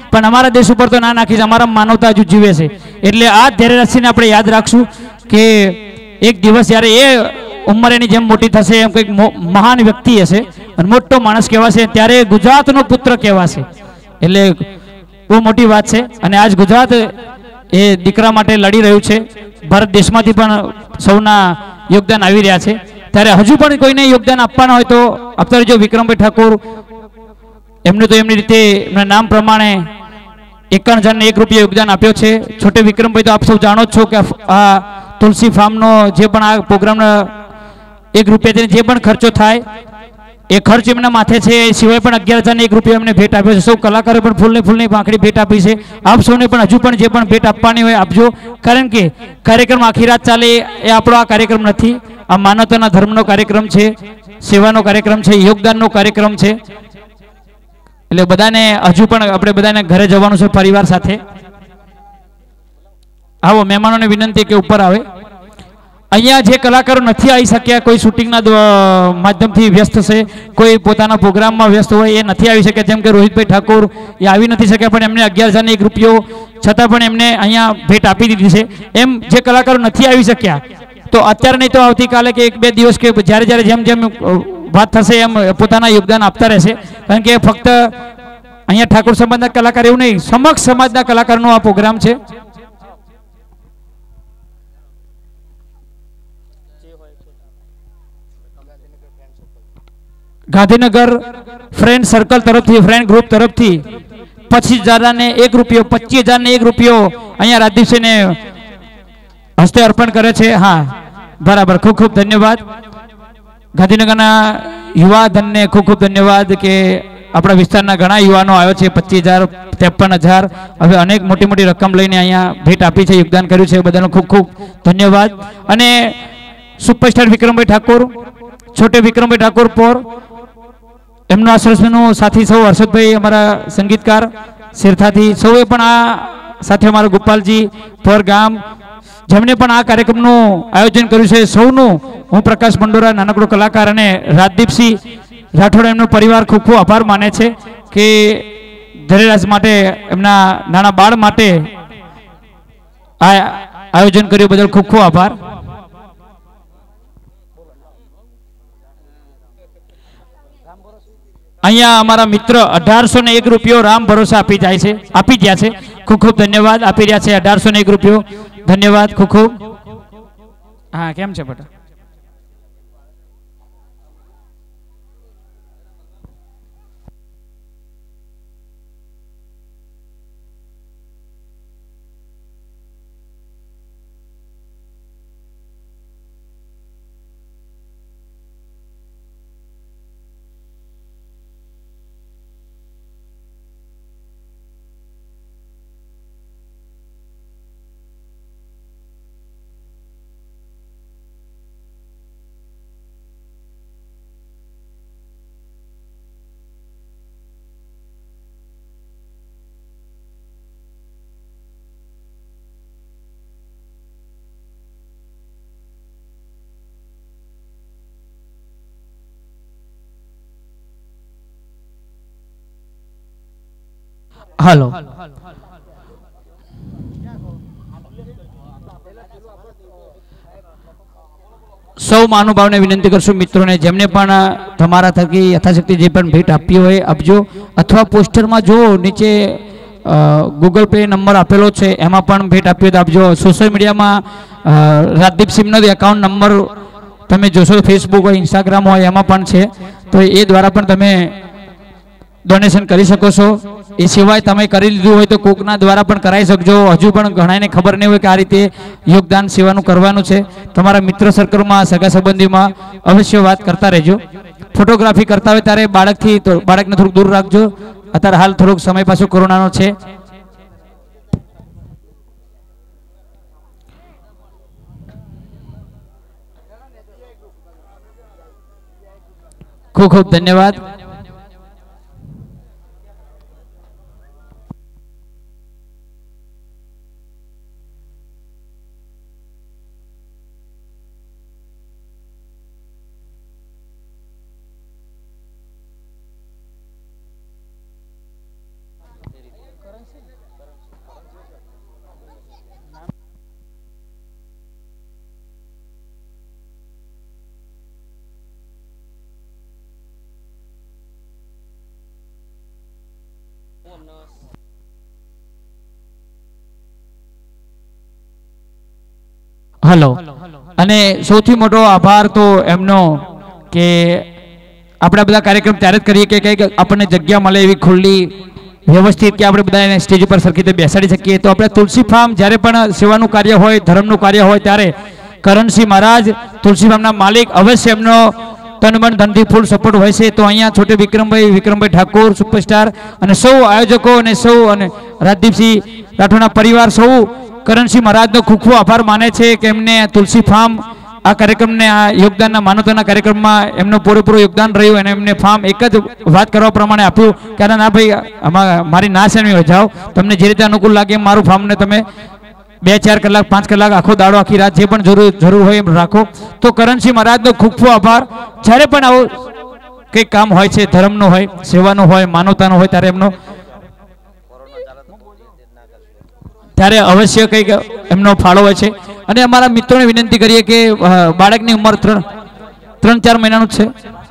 પણ અમારા દેશ ઉપર તો ના નાખી છે, અમારા માનવતા હજુ જીવે છે. એટલે આ ધૈર્યરાજસિંહને આપણે યાદ રાખશું કે એક દિવસ જ્યારે એ ઉંમર એની જેમ મોટી થશે એમ કંઈક મહાન વ્યક્તિ હશે અને મોટો માણસ કહેવાશે, ત્યારે ગુજરાતનો પુત્ર કહેવાશે. એટલે બહુ મોટી વાત છે. અને આજ ગુજરાત એ દીકરા માટે લડી રહ્યું છે. ભારત દેશમાંથી પણ સૌના યોગદાન આવી રહ્યા છે. ત્યારે હજુ પણ કોઈને યોગદાન આપવાના હોય તો આપતા રહેજો. વિક્રમભાઈ ઠાકોર એમને તો એમની રીતે એમના નામ પ્રમાણે એકાવન હજારને એક રૂપિયા યોગદાન આપ્યો છે. છોટે વિક્રમભાઈ તો આપ સૌ જાણો જ છો કે આ તુલસી ફાર્મનો જે પણ આ પ્રોગ્રામના એક રૂપિયાથી જે પણ ખર્ચો થાય એ ખર્ચ એમના માથે છે. એ સિવાય પણ અગિયાર હજાર એક રૂપિયા એમને ભેટ આપ્યો છે. સૌ કલાકારો પણ ફૂલની ફૂલની પાંખડી ભેટ આપી છે. આપ સૌને પણ હજુ પણ જે પણ ભેટ આપવાની હોય આપજો. કારણ કે કાર્યક્રમ આખી રાત ચાલે એ આપણો આ કાર્યક્રમ નથી. આ માનવતાના ધર્મનો કાર્યક્રમ છે, સેવાનો કાર્યક્રમ છે, યોગદાનનો કાર્યક્રમ છે. એટલે બધાને હજુ પણ આપણે બધાને ઘરે જવાનું છે પરિવાર સાથે. આવો મહેમાનોને વિનંતી કે ઉપર આવે. અહીંયા જે કલાકારો નથી આવી શક્યા, કોઈ શૂટિંગના માધ્યમથી વ્યસ્ત છે, કોઈ પોતાના પ્રોગ્રામમાં વ્યસ્ત હોય એ નથી આવી શક્યા, જેમ કે રોહિતભાઈ ઠાકોર એ આવી નથી શક્યા, પણ એમને અગિયાર હજાર એક રૂપિયો છતાં પણ એમને અહીંયા ભેટ આપી દીધી છે. એમ જે કલાકારો નથી આવી શક્યા તો અત્યારે નહીં તો આવતીકાલે કે એક બે દિવસ કે જ્યારે જ્યારે જેમ જેમ વાત થશે એમ પોતાના યોગદાન આપતા રહેશે. કારણ કે ફક્ત અહીંયા ઠાકોર સમાજના કલાકાર એવું નહીં, સમક્ષ સમાજના કલાકારનો આ પ્રોગ્રામ છે. ગાંધીનગર ફ્રેન્ડ સર્કલ તરફથી, ફ્રેન્ડ ગ્રુપ તરફથી પચીસ હજાર ને એક રૂપિયો પચીસ હજાર ને એક રૂપિયો અહીંયા રાજદીપસિંહને હસ્તે અર્પણ કરે છે. હા બરાબર, ખૂબ ખૂબ ધન્યવાદ. ગાંધીનગરના યુવા ધનને ખૂબ ખૂબ ધન્યવાદ કે આપણા વિસ્તારના ઘણા યુવાનો આવ્યો છે. પચીસ હજાર ત્રેપન હજાર હવે અનેક મોટી મોટી રકમ લઈને અહીંયા ભેટ આપી છે, યોગદાન કર્યું છે, બધાનો ખૂબ ખૂબ ધન્યવાદ. અને સુપરસ્ટાર વિક્રમભાઈ ઠાકોર, છોટે વિક્રમભાઈ ઠાકોર પોર, એમનો આ સરસનું સાથી સૌ હર્ષદભાઈ અમારા સંગીતકાર શેરથાથી સૌએ પણ આ સાથે અમારા ગોપાલજી પર ગામ જેમણે પણ આ કાર્યક્રમનું આયોજન કર્યું છે સૌનું હું પ્રકાશ મંડોરા નાનકડો કલાકાર અને રાજદીપસિંહ રાઠોડ એમનો પરિવાર ખૂબ ખૂબ આભાર માને છે કે ધૈર્યરાજ માટે એમના નાના બાળ માટે આ આયોજન કર્યું બદલ ખૂબ ખૂબ આભાર. અહીંયા અમારા મિત્ર અઢારસો ને એક રૂપિયો રામ ભરોસે આપી જાય છે, આપી ગયા છે. ખૂબ ખૂબ ધન્યવાદ. આપી રહ્યા છે અઢારસો ને એક રૂપિયો. ધન્યવાદ ખૂબ ખૂબ. હા કેમ છે બેટા? હાલો સૌ મહાનુભાવને વિનંતી કરશું મિત્રોને જેમને પણ તમારા થકી યથાશક્તિ જે પણ ભેટ આપી હોય આપજો, અથવા પોસ્ટરમાં જો નીચે ગૂગલ પે નંબર આપેલો છે એમાં પણ ભેટ આપી હોય તો આપજો. સોશિયલ મીડિયામાં રાજદીપસિંહનો એકાઉન્ટ નંબર તમે જોશો, ફેસબુક હોય ઇન્સ્ટાગ્રામ હોય એમાં પણ છે, તો એ દ્વારા પણ તમે ડોનેશન કરી શકો છો. એ સિવાય તમે કરી લીધું હોય તો કોકના દ્વારા પણ કરાવી શકજો. હજુ પણ ઘણાને ખબર નહીં હોય કે આ રીતે યોગદાન સેવાનું કરવાનું છે. તમારા મિત્ર સર્કલમાં, સગા સંબંધીમાં અવશ્ય વાત કરતા રહેજો. ફોટોગ્રાફી કરતા હોય ત્યારે બાળકથી બાળકને થોડુંક દૂર રાખજો. અત્યારે હાલ થોડોક સમય પાછો કોરોનાનો છે. ખૂબ ખૂબ ધન્યવાદ. હલો. અને સૌથી મોટો આભાર તો એમનો કે આપણે બધા કાર્યક્રમ ત્યારે જ કરીએ કે કંઈક આપણને જગ્યા મળે એવી ખુલ્લી વ્યવસ્થિત કે આપણે બધા એને સ્ટેજ ઉપર સરખી રીતે બેસાડી શકીએ. તો આપણે તુલસી ફાર્મ જ્યારે પણ સેવાનું કાર્ય હોય, ધર્મનું કાર્ય હોય ત્યારે કરણસિંહ મહારાજ તુલસી ફાર્મના માલિક અવશ્ય એમનો તન મન ધનથી ફૂલ સપોર્ટ હોય છે. તો અહીંયા છોટે વિક્રમભાઈ વિક્રમભાઈ ઠાકોર સુપરસ્ટાર અને સૌ આયોજકો અને સૌ અને રાજદીપસિંહ રાઠોડના પરિવાર સૌ કરણસિંહ મહારાજનો ખૂબ ખૂબ આભાર માને છે કે એમને તુલસી ફાર્મ આ કાર્યક્રમને આ યોગદાનના માનવતાના કાર્યક્રમમાં એમનું પૂરેપૂરું યોગદાન રહ્યું અને એમને ફાર્મ એક જ વાત કરવા પ્રમાણે આપ્યું કે ના ભાઈ આમાં મારી ના છે જાઓ, તમને જે રીતે અનુકૂળ લાગે એમ મારું ફાર્મને તમે બે ચાર કલાક પાંચ કલાક આખો દાડો આખી રાત જે પણ જરૂર જરૂર હોય એમ રાખો. તો કરણસિંહ મહારાજનો ખૂબ ખૂબ આભાર. જ્યારે પણ આવું કંઈક કામ હોય છે, ધર્મનું હોય, સેવાનું હોય, માનવતાનું હોય ત્યારે એમનો ત્યારે અવશ્ય કંઈક એમનો ફાળો હોય છે. અને અમારા મિત્રોને વિનંતી કરીએ કે બાળકની ઉંમર ત્રણ ત્રણ ચાર મહિનાનું જ છે.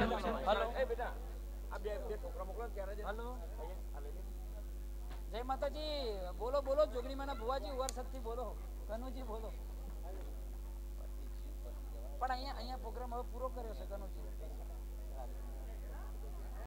જય માતાજી. બોલો બોલો જોગણીમાંના ભુવાજી વરસદથી બોલો, કનુજી બોલો. પણ અહીંયા અહીંયા પ્રોગ્રામ હવે પૂરો કર્યો છે કનુજી.